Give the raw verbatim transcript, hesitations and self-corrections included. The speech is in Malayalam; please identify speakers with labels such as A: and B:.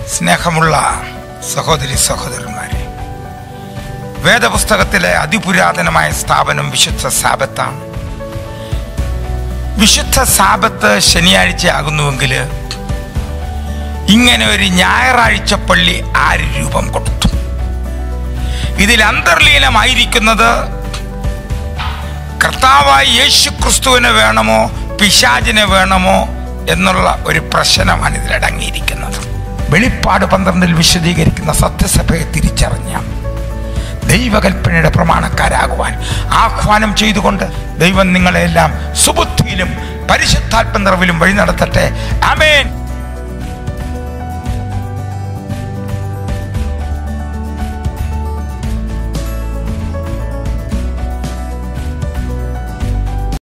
A: സ്നേഹമുള്ള സഹോദരി സഹോദരന്മാരെ, വേദപുസ്തകത്തിലെ അതിപുരാതനമായ സ്ഥാപനം വിശുദ്ധ സാബത്താണ്. വിശുദ്ധ സാബത്ത് ശനിയാഴ്ച ആകുന്നുവെങ്കിൽ ഇങ്ങനെ ഒരു ഞായറാഴ്ച പള്ളി ആര് രൂപം കൊടുത്തു? ഇതിൽ അന്തർലീനമായിരിക്കുന്നത് കർത്താവായ യേശു ക്രിസ്തുവിനെ വേണമോ പിശാചിനെ വേണമോ എന്നുള്ള ഒരു പ്രശ്നമാണ് ഇതിലടങ്ങിയിരിക്കുന്നത്. വെളിപ്പാട് പന്ത്രണ്ടിൽ വിശദീകരിക്കുന്ന സത്യസഭയെ തിരിച്ചറിഞ്ഞ ദൈവകൽപ്പനയുടെ പ്രമാണക്കാരാകുവാൻ ആഹ്വാനം ചെയ്തുകൊണ്ട് ദൈവം നിങ്ങളെല്ലാം സുബുദ്ധിയിലും പരിശുദ്ധാത്മ നിറവിലും വഴി നടത്തട്ടെ. ആമേൻ.